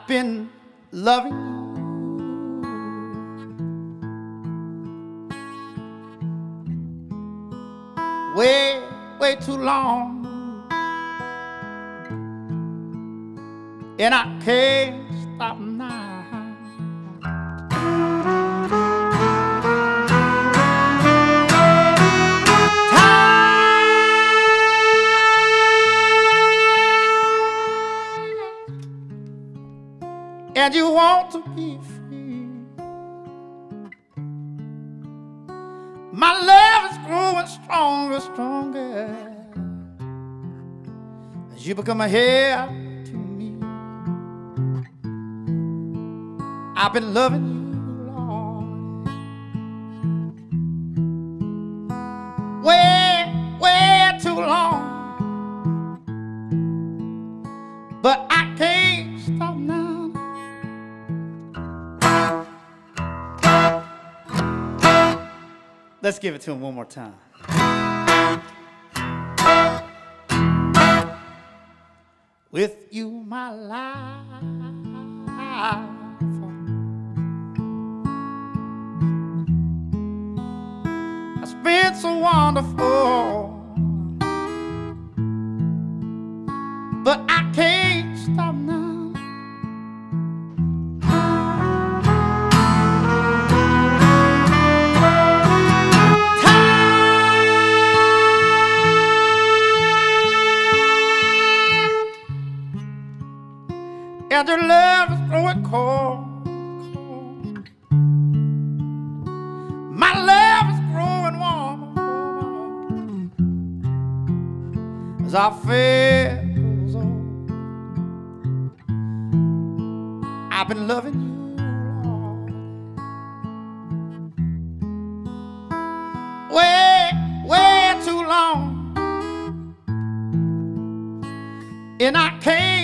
I've been loving you way, way too long, and I can't stop now. And you want to be free. My love is growing stronger, stronger as you become a help to me. I've been loving you, Lord, way, way too long, but I can't stop now. Let's give it to him one more time. With you, my life has been so wonderful, but I can't stop now. And your love is growing cold, cold. My love is growing warm, warm. As our faith goes on, I've been loving you, Lord, way, way too long, and I can't